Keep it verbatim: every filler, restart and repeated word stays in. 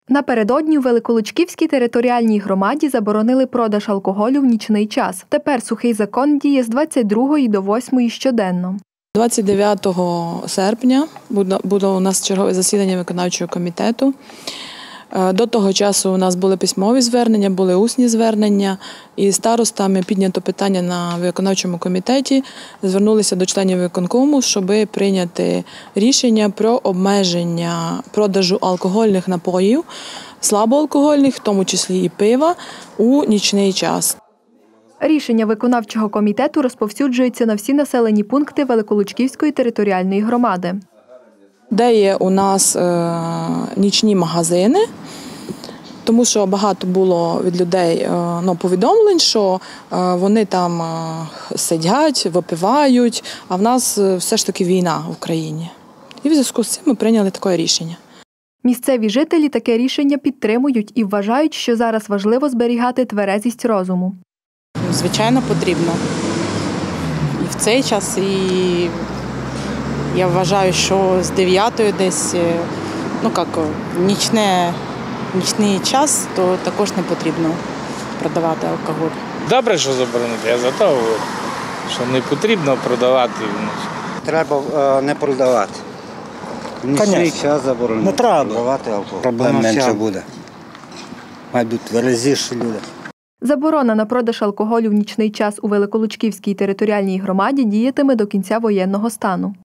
Напередодні у Великолучківській територіальній громаді заборонили продаж алкоголю в нічний час. Тепер сухий закон діє з двадцять другої до восьмої щоденно. двадцять дев'ятого серпня буде у нас чергове засідання виконавчого комітету. До того часу у нас були письмові звернення, були усні звернення. І старостами піднято питання на виконавчому комітеті. Звернулися до членів виконкому, щоб прийняти рішення про обмеження продажу алкогольних напоїв, слабоалкогольних, в тому числі і пива, у нічний час. Рішення виконавчого комітету розповсюджується на всі населені пункти Великолучківської територіальної громади. Де є у нас е, нічні магазини, тому що багато було від людей е, ну, повідомлень, що е, вони там е, сидять, випивають, а в нас е, все ж таки війна в Україні. І в зв'язку з цим ми прийняли таке рішення. Місцеві жителі таке рішення підтримують і вважають, що зараз важливо зберігати тверезість розуму. Звичайно, потрібно. І в цей час, і я вважаю, що з дев'ятої десь, ну як, нічне, нічний час, то також не потрібно продавати алкоголь. Добре, що заборонити, я за те говорю, що не потрібно продавати вночі. Треба е, не продавати. В нічний час заборонити. Не треба продавати алкоголь. Проблем менше буде. Мають бути тверезіші люди. Заборона на продаж алкоголю в нічний час у Великолучківській територіальній громаді діятиме до кінця воєнного стану.